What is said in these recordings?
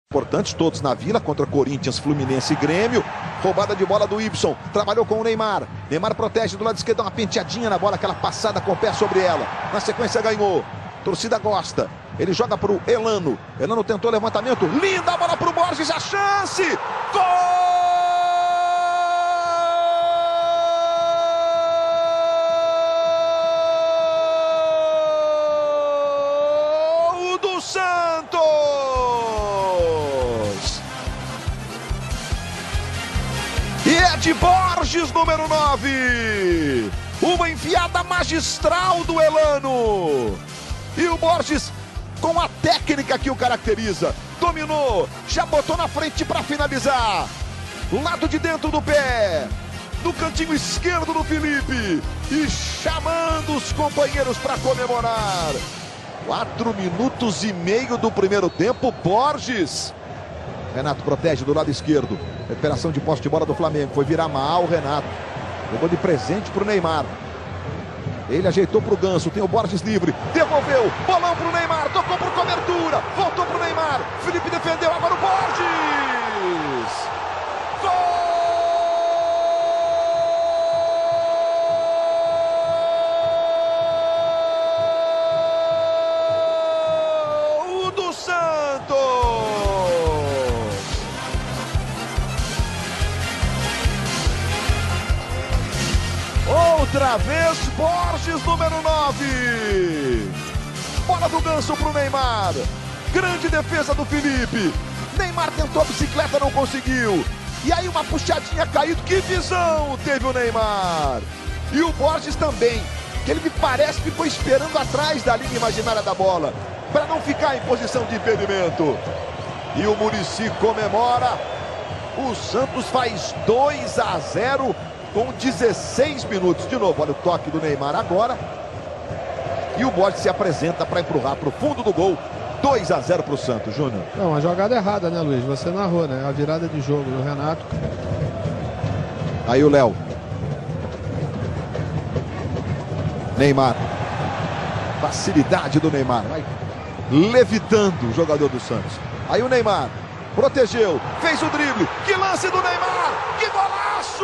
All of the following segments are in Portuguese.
Importantes todos na Vila, contra Corinthians, Fluminense e Grêmio. Roubada de bola do Y, trabalhou com o Neymar. Neymar protege do lado esquerdo, dá uma penteadinha na bola, aquela passada com o pé sobre ela. Na sequência ganhou, torcida gosta. Ele joga para o Elano. Elano tentou levantamento, linda a bola para o Borges, a chance! Gol! Do Santos! E é de Borges, número 9. Uma enfiada magistral do Elano. E o Borges, com a técnica que o caracteriza, dominou, já botou na frente para finalizar. Lado de dentro do pé, no cantinho esquerdo do Felipe. E chamando os companheiros para comemorar. 4 minutos e meio do primeiro tempo, Borges. Renato protege do lado esquerdo. Recuperação de posse de bola do Flamengo. Foi virar mal o Renato. Jogou de presente para o Neymar. Ele ajeitou para o Ganso. Tem o Borges livre. Devolveu. Bolão para o Neymar. Tocou por cobertura. Voltou para o Neymar. Felipe defendeu. Agora o Borges. Gol! Do Santos! Outra vez, Borges, número 9. Bola do Ganso para o Neymar. Grande defesa do Felipe. Neymar tentou a bicicleta, não conseguiu. E aí uma puxadinha caído. Que visão teve o Neymar. E o Borges também, que ele me parece que ficou esperando atrás da linha imaginária da bola, para não ficar em posição de impedimento. E o Muricy comemora. O Santos faz 2-0 com 16 minutos. De novo, olha o toque do Neymar agora. E o Borges se apresenta para empurrar para o fundo do gol. 2-0 para o Santos, Júnior. Não, uma jogada errada, né, Luiz? Você narrou, né? A virada de jogo do Renato. Aí o Léo. Neymar. Facilidade do Neymar. Vai levitando o jogador do Santos. Aí o Neymar protegeu, fez o drible. Que lance do Neymar! Que golaço!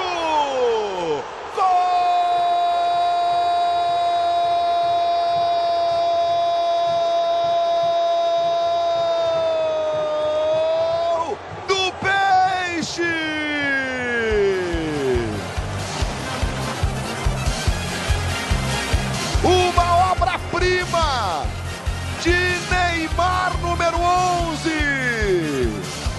Gol do Peixe! Uma obra-prima de Neymar, número 11.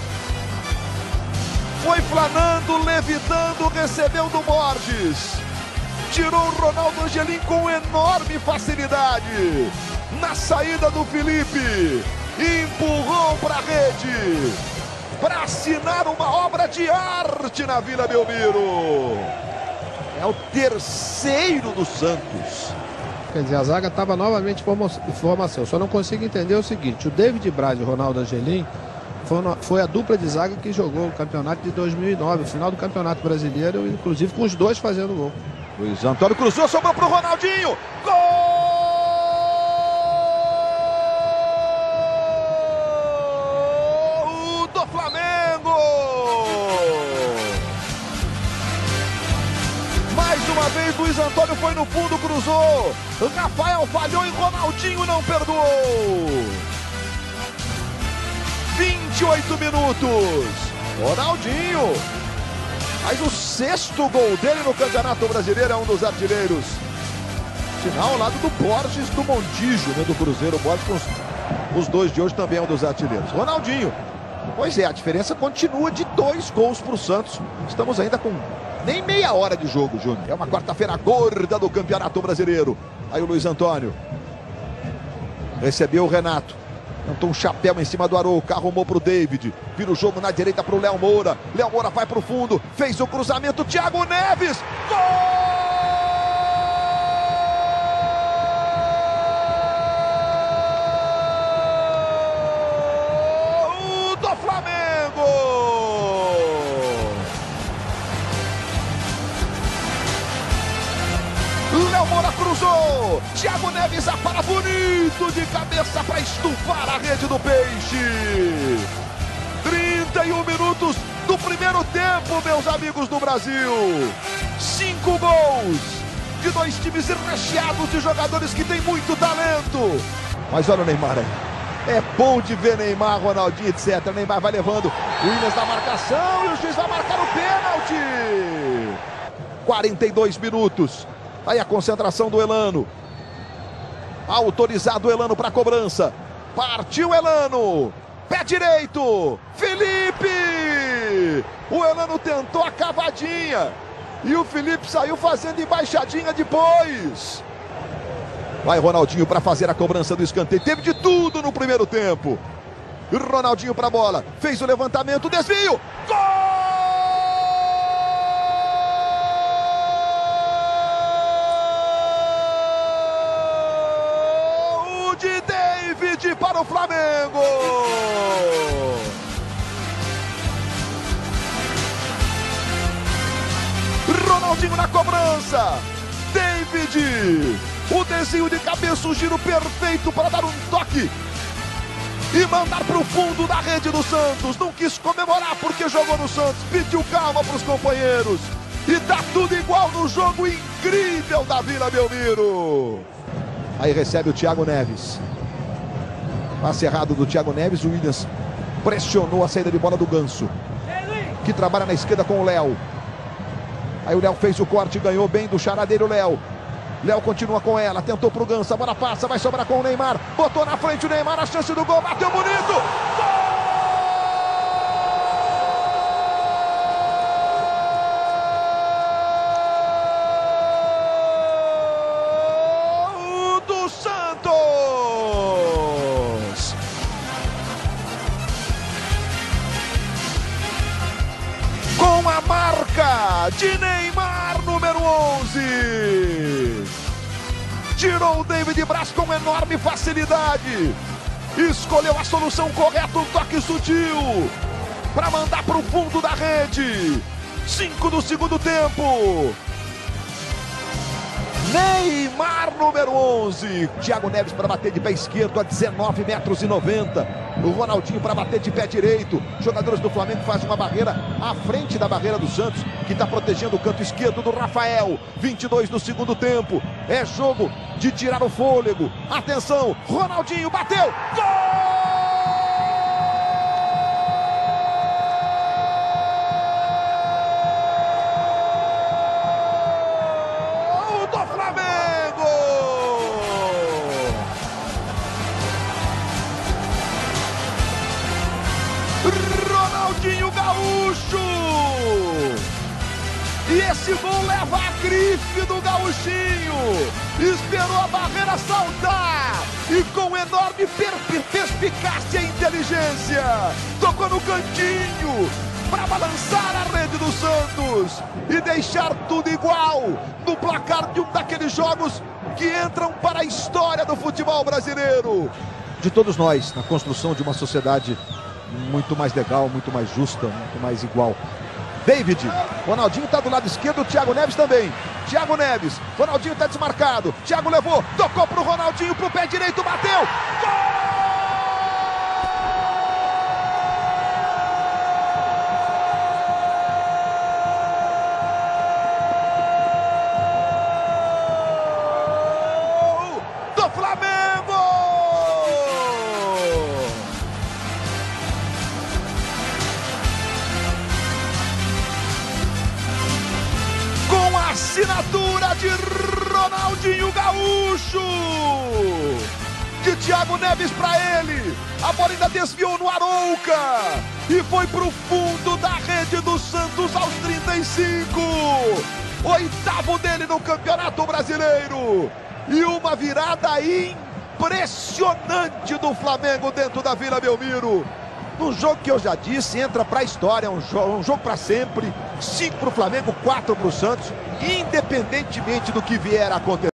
Foi flanando, levitando, recebeu do Borges. Tirou o Ronaldo Angelim com enorme facilidade. Na saída do Felipe. Empurrou para a rede. Para assinar uma obra de arte na Vila Belmiro. É o terceiro do Santos. Quer dizer, a zaga estava novamente em formação. Só não consigo entender o seguinte: o David Braz e o Ronaldo Angelim foi a dupla de zaga que jogou o campeonato de 2009, o final do Campeonato Brasileiro, inclusive com os dois fazendo gol. Luiz Antônio cruzou, sobrou para o Ronaldinho. Gol do Flamengo! Mais uma vez, Luiz Antônio foi no fundo, cruzou. Rafael falhou e Ronaldinho não perdoou. 28 minutos. Ronaldinho. Mas o 6º gol dele no Campeonato Brasileiro, é um dos artilheiros. Sinal ao lado do Borges, do Montijo, né, do Cruzeiro. O Borges com os dois de hoje também é um dos artilheiros. Ronaldinho. Pois é, a diferença continua de 2 gols para o Santos. Estamos ainda com nem meia hora de jogo, Júnior. É uma quarta-feira gorda do Campeonato Brasileiro. Aí o Luiz Antônio recebeu o Renato. Cantou um chapéu em cima do Arouca, arrumou para o David. Vira o jogo na direita para o Léo Moura. Léo Moura vai para o fundo, fez o cruzamento. Thiago Neves. Gol do Flamengo! Léo Moura cruzou. Thiago Neves apara bonito de cabeça para estufar a rede do Peixe. ano, meus amigos do Brasil. 5 gols de 2 times recheados de jogadores que têm muito talento. Mas olha o Neymar aí. É bom de ver Neymar, Ronaldinho, etc. Neymar vai levando o Williams na marcação e o juiz vai marcar o pênalti. 42 minutos. Aí a concentração do Elano. Autorizado o Elano para a cobrança. Partiu Elano. Pé direito. Felipe. O Elano tentou a cavadinha. E o Felipe saiu fazendo embaixadinha depois. Vai Ronaldinho para fazer a cobrança do escanteio. Teve de tudo no primeiro tempo. Ronaldinho para a bola. Fez o levantamento, desvio. Gol de David para o Flamengo. Ronaldinho na cobrança. David. O desvio de cabeça, o giro perfeito para dar um toque e mandar para o fundo da rede do Santos. Não quis comemorar porque jogou no Santos. Pediu calma para os companheiros. E tá tudo igual no jogo incrível da Vila Belmiro. Aí recebe o Thiago Neves. Passe errado do Thiago Neves. O Williams pressionou a saída de bola do Ganso, que trabalha na esquerda com o Léo. Aí o Léo fez o corte, ganhou bem do charadeiro Léo. Léo continua com ela, tentou pro Ganso, a bola passa, vai sobrar com o Neymar. Botou na frente o Neymar, a chance do gol, bateu bonito. Gol do Santos. Com a marca de Neymar, número 11. Tirou o David Braz com enorme facilidade. Escolheu a solução correta, um toque sutil para mandar para o fundo da rede. 5 do segundo tempo. Neymar, número 11. Thiago Neves para bater de pé esquerdo a 19,90 metros. O Ronaldinho para bater de pé direito. Jogadores do Flamengo fazem uma barreira à frente da barreira do Santos, que está protegendo o canto esquerdo do Rafael. 22 do segundo tempo. É jogo de tirar o fôlego. Atenção, Ronaldinho bateu. Gol! Ronaldinho Gaúcho! E esse gol leva a grife do Gaúchinho. Esperou a barreira saltar e com enorme perspicácia e inteligência tocou no cantinho para balançar a rede do Santos e deixar tudo igual no placar de um daqueles jogos que entram para a história do futebol brasileiro. De todos nós, na construção de uma sociedade muito mais legal, muito mais justa, muito mais igual. David, Ronaldinho está do lado esquerdo, o Thiago Neves também. Thiago Neves, Ronaldinho está desmarcado. Thiago levou, tocou para o Ronaldinho, para o pé direito, bateu. Gol! Do Flamengo! Assinatura de Ronaldinho Gaúcho. De Thiago Neves para ele. A bola ainda desviou no Arouca e foi pro fundo da rede do Santos aos 35. 8º dele no Campeonato Brasileiro. E uma virada impressionante do Flamengo dentro da Vila Belmiro. Num jogo que eu já disse, entra para a história, um jogo para sempre. 5 para o Flamengo, 4 para o Santos, independentemente do que vier a acontecer.